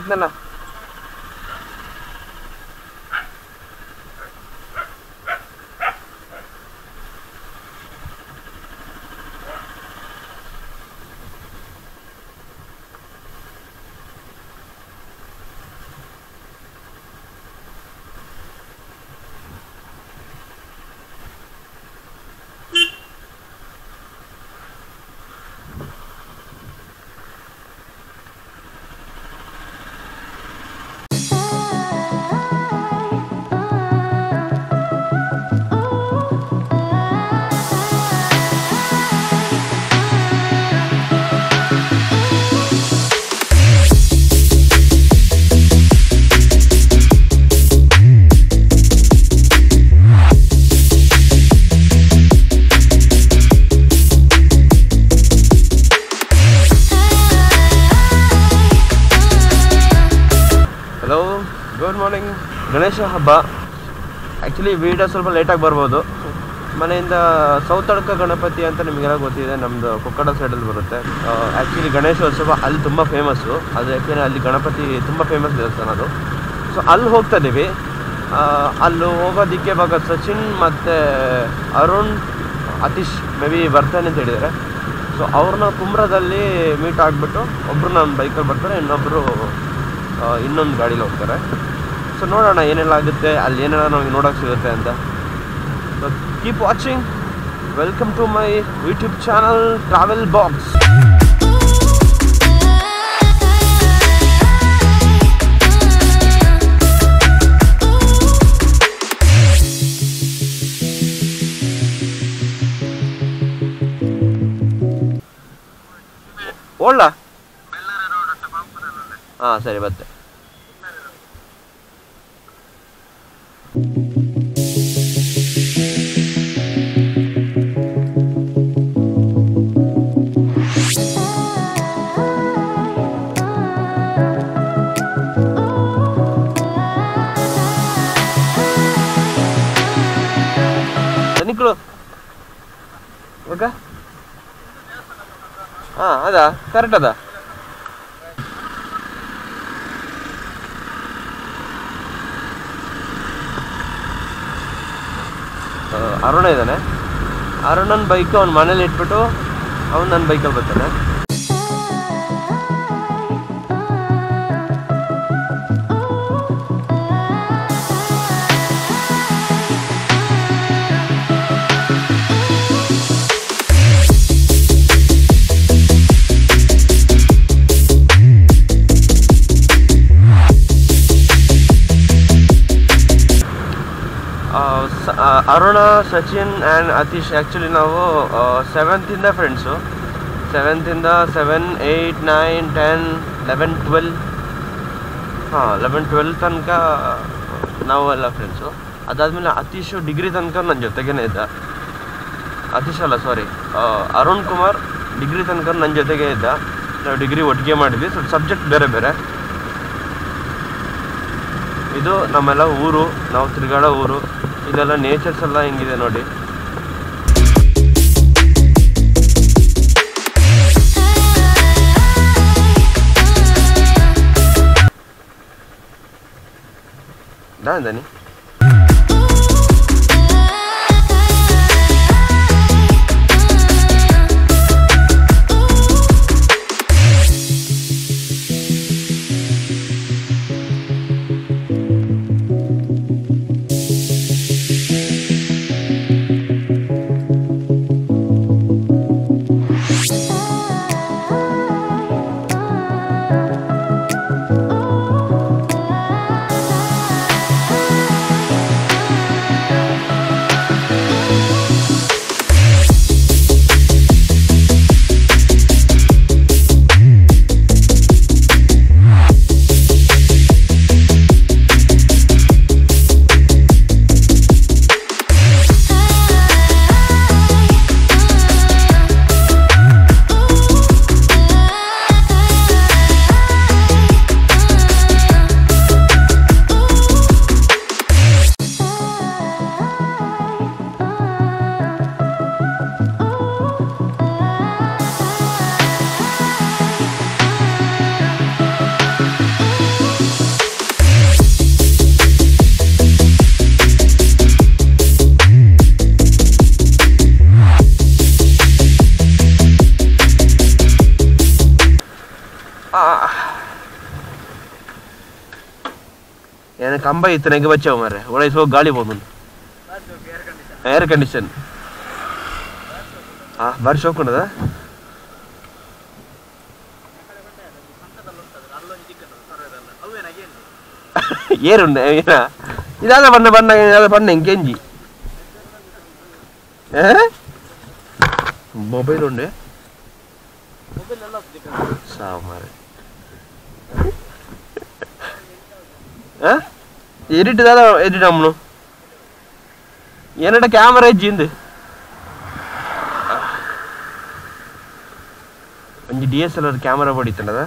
ಹಾಕ್ನಲ್ಲ. Hello, good morning. Ganesha ಹಬ್ಬ actually video ಸ್ವಲ್ಪ ಲೇಟಾಗಿ ಬರ್ಬೋದು. ಮನೆಯಿಂದ ಸೌತಡ್ಕ ಗಣಪತಿ ಅಂತ ನಿಮಗೆಲ್ಲ ಗೊತ್ತಿದೆ, ನಮ್ಮದು ಕೊಕ್ಕಡ ಸೈಡಲ್ಲಿ ಬರುತ್ತೆ. ಆ್ಯಕ್ಚುಲಿ ಗಣೇಶೋತ್ಸವ ಅಲ್ಲಿ ತುಂಬ ಫೇಮಸ್ಸು. ಅದು ಯಾಕೆಂದರೆ ಅಲ್ಲಿ ಗಣಪತಿ ತುಂಬ ಫೇಮಸ್ ದೇವಸ್ಥಾನ ಅದು. ಸೊ ಅಲ್ಲಿ ಹೋಗ್ತಾ ಇದ್ದೀವಿ. ಅಲ್ಲಿ ಹೋಗೋದಕ್ಕೆ ಇವಾಗ ಸಚಿನ್ ಮತ್ತು ಅರುಣ್, ಅತೀಶ್ ಮೇ ಬಿ ಬರ್ತಾನೆ ಅಂತ ಹೇಳಿದ್ದಾರೆ. ಸೊ ಅವ್ರನ್ನ ಕುಮ್ರದಲ್ಲಿ ಮೀಟ್ ಆಗಿಬಿಟ್ಟು ಒಬ್ಬರು ನನ್ನ ಬೈಕಲ್ಲಿ ಬರ್ತಾರೆ, ಇನ್ನೊಬ್ಬರು ಇನ್ನೊಂದು ಗಾಡೀಲಿ ಹೋಗ್ತಾರೆ. ಸೊ ನೋಡೋಣ ಏನೆಲ್ಲ ಆಗುತ್ತೆ, ಅಲ್ಲಿ ಏನೆಲ್ಲ ನಮಗೆ ನೋಡೋಕೆ ಸಿಗುತ್ತೆ ಅಂತ. So keep watching. Welcome to my YouTube channel travel box. ಓಡ್ಲ? ಹಾಂ ಸರಿ, ಬತ್ತೆ. ನಿಕ್ಕಳು ಓಕೆ. ಹಾಂ ಅದಾ, ಕರೆಕ್ಟ್ ಅದ. ಅರುಣ ಇದ್ದಾನೆ. ಅರುಣನ ಬೈಕ್ ಅವ್ನ ಮನೇಲಿ ಇಟ್ಬಿಟ್ಟು ಅವ್ನು ನನ್ನ ಬೈಕಲ್ಲಿ ಬರ್ತಾನೆ. ಅರುಣ, ಸಚಿನ್ ಆ್ಯಂಡ್ ಅತೀಶ್ ಆ್ಯಕ್ಚುಲಿ ನಾವು 7th ಫ್ರೆಂಡ್ಸು. 7th 7, 8, 9, 10, 11, 12 11, 12 ತನಕ ನಾವು ಎಲ್ಲ ಫ್ರೆಂಡ್ಸು. ಅದಾದಮೇಲೆ ಅತೀಶು ಡಿಗ್ರಿ ತನಕ ನನ್ನ ಜೊತೆಗೇ ಇದ್ದ. ಅತೀಶ್ ಅಲ್ಲ, ಸಾರಿ, ಅರುಣ್ ಕುಮಾರ್ ಡಿಗ್ರಿ ತನಕ ನನ್ನ ಜೊತೆಗೇ ಇದ್ದ. ನಾವು ಡಿಗ್ರಿ ಒಟ್ಟಿಗೆ ಮಾಡಿದ್ವಿ, ಸ್ವಲ್ಪ ಸಬ್ಜೆಕ್ಟ್ ಬೇರೆ ಬೇರೆ. ಇದು ನಮ್ಮೆಲ್ಲ ಊರು, ನಾವು ತಿರುಗಾಡೋ ಊರು. ಇದೆಲ್ಲ ನೇಚರ್ಸ್ ಎಲ್ಲ ಹೆಂಗಿದೆ ನೋಡಿ. ದಾನಿ எனக்கு கம்பை இத்தனைக்கு வச்சவன் மாதிரி உடைய சோ காலி போகணும் ஏர் கண்டிஷன் ಬಾರಿ ಶೋಕ್ ಉಂಟದ ಏರುಂಡೆ ಇದಾದ ಬಣ್ಣ ಬಣ್ಣ ಬಣ್ಣ ಇಂಕೆಂಜಿ ಮೊಬೈಲ್ ಉಂಡೆ ಸಾವು ಮಾರೆ ಎಡಿಟ್ ದಾದ ಎಡಿಟ್ ಅಮ್ಮನು ಏನಟ ಕ್ಯಾಮರಾ ಇಜ್ಜಿಂದು ಒಂಜಿ DSLR ಕ್ಯಾಮರಾ ಬಡಿತನದ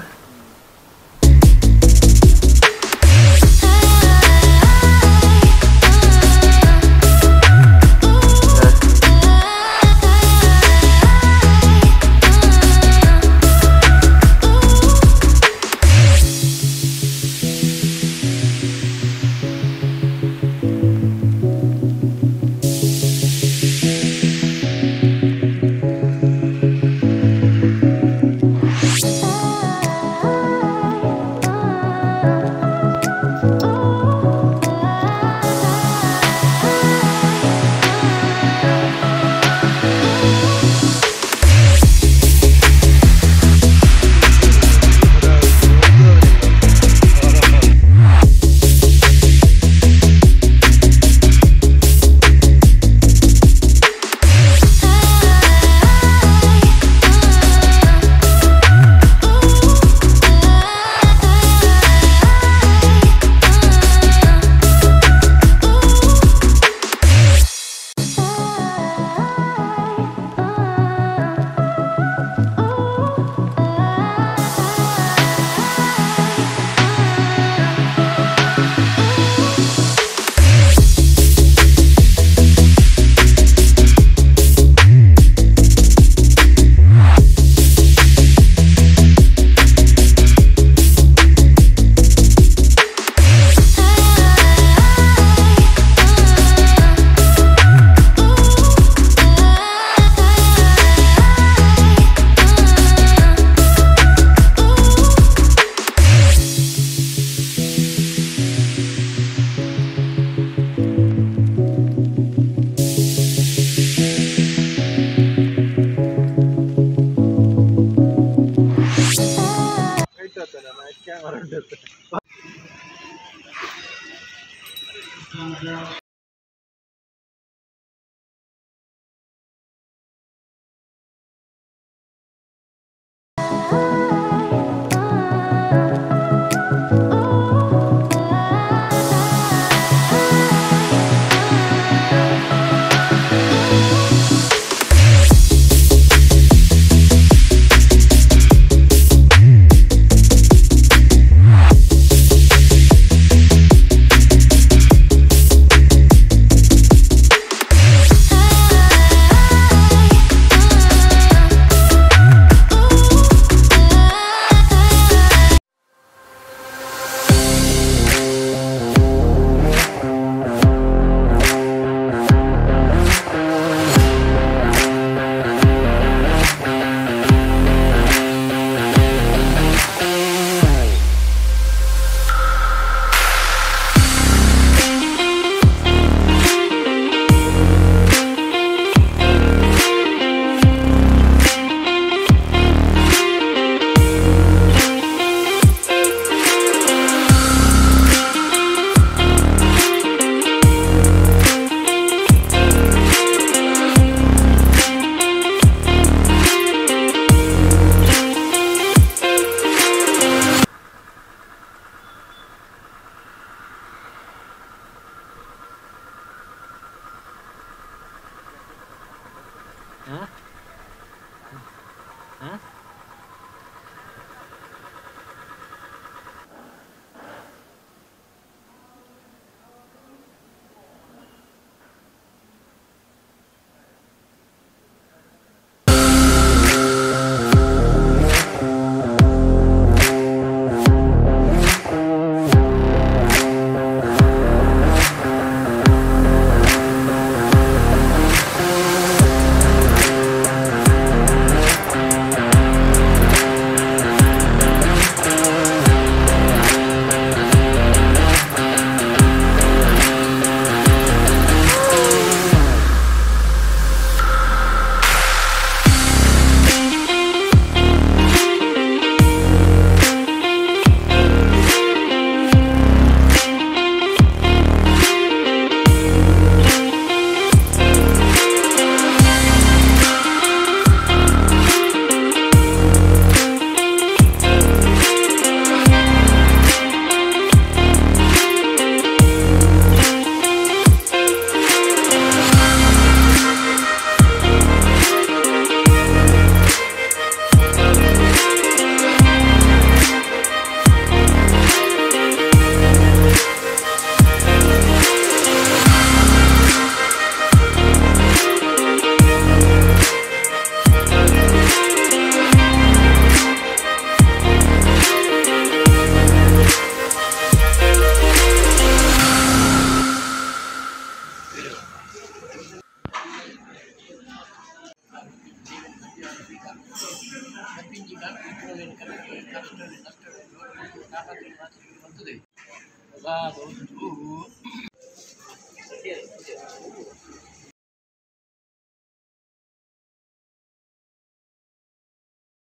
ಅದು